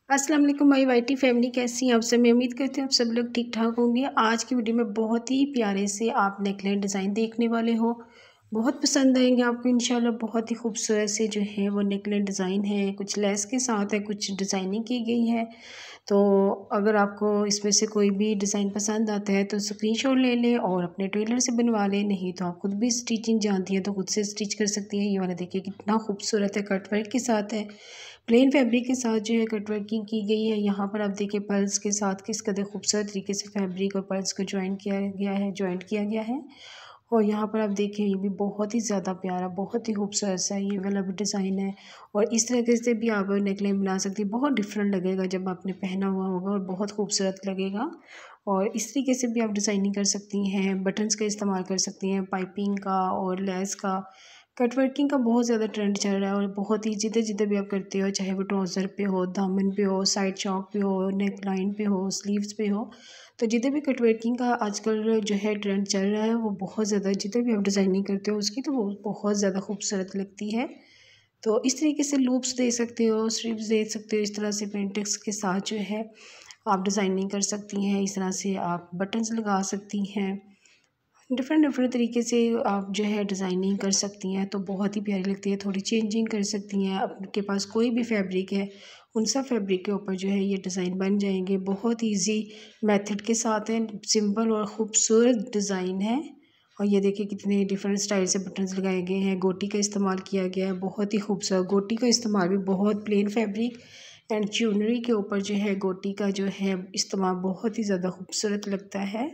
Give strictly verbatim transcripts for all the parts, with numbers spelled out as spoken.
अस्सलाम वालेकुम माई वाइटी फैमिली, कैसी हैं आप सब। मैं उम्मीद करती हूँ आप सब लोग ठीक ठाक होंगे। आज की वीडियो में बहुत ही प्यारे से आप नेकलाइन डिज़ाइन देखने वाले हो, बहुत पसंद आएंगे आपको इंशाल्लाह। बहुत ही खूबसूरत से जो है वो नेकलाइन डिज़ाइन है, कुछ लेस के साथ है, कुछ डिज़ाइनिंग की गई है। तो अगर आपको इसमें से कोई भी डिज़ाइन पसंद आता है तो स्क्रीनशॉट ले लें और अपने टेलर से बनवा लें। नहीं तो आप खुद भी स्टिचिंग जानती हैं तो खुद से स्टिच कर सकती हैं। ये वाला देखिए कितना खूबसूरत है, कटवर्क के साथ है, प्लेन फैब्रिक के साथ जो है कटवर्किंग की गई है। यहाँ पर आप देखिए पर्ल्स के साथ किस कदर खूबसूरत तरीके से फैब्रिक और पर्ल्स को ज्वाइन किया गया है ज्वाइंट किया गया है। और यहाँ पर आप देखिए ये भी बहुत ही ज़्यादा प्यारा, बहुत ही खूबसूरत सा ये वाला भी डिज़ाइन है। और इस तरीके से भी आप नेकलाइन बना सकती हैं, बहुत डिफरेंट लगेगा जब आपने पहना हुआ होगा और बहुत खूबसूरत लगेगा। और इस तरीके से भी आप डिज़ाइनिंग कर सकती हैं, बटन्स का इस्तेमाल कर सकती हैं, पाइपिंग का और लेस का। कटवर्किंग का बहुत ज़्यादा ट्रेंड चल रहा है और बहुत ही जिधर जिधर भी आप करते हो, चाहे वो ट्राउज़र पे हो, दामन पे हो, साइड चौक पे हो, नेक लाइन पे हो, स्लीव्स पे हो, तो जिधर भी कटवर्किंग का आजकल जो है ट्रेंड चल रहा है वो बहुत ज़्यादा, जिधर भी आप डिज़ाइनिंग करते हो उसकी तो वो बहुत ज़्यादा खूबसूरत लगती है। तो इस तरीके से लूप्स दे सकते हो, स्ट्रिप्स दे सकते हो, इस तरह से पेंटेक्स के साथ जो है आप डिज़ाइनिंग कर सकती हैं। इस तरह से आप बटन्स लगा सकती हैं, डिफरेंट डिफरेंट तरीके से आप जो है डिज़ाइनिंग कर सकती हैं, तो बहुत ही प्यारी लगती है। थोड़ी चेंजिंग कर सकती हैं, आपके पास कोई भी फैब्रिक है उन सब फैब्रिक के ऊपर जो है ये डिज़ाइन बन जाएंगे। बहुत इजी मेथड के साथ है, सिंपल और ख़ूबसूरत डिज़ाइन है। और ये देखिए कितने डिफरेंट स्टाइल से बटन्स लगाए गए हैं, गोटी का इस्तेमाल किया गया है, बहुत ही खूबसूरत। गोटी का इस्तेमाल भी बहुत प्लेन फैब्रिक एंड ज्वेलरी के ऊपर जो है गोटी का जो है इस्तेमाल बहुत ही ज़्यादा खूबसूरत लगता है।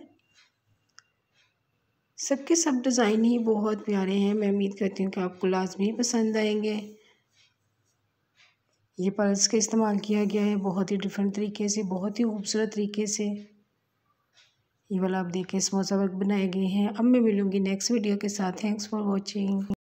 सबके सब डिज़ाइन ही बहुत प्यारे हैं। मैं उम्मीद करती हूँ कि आपको लाजमी पसंद आएंगे। ये पर्ल्स का इस्तेमाल किया गया है बहुत ही डिफरेंट तरीके से, बहुत ही खूबसूरत तरीके से। ये वाला आप देखिए समोसा वर्क बनाए गए हैं। अब मैं मिलूँगी नेक्स्ट वीडियो के साथ। Thanks for watching.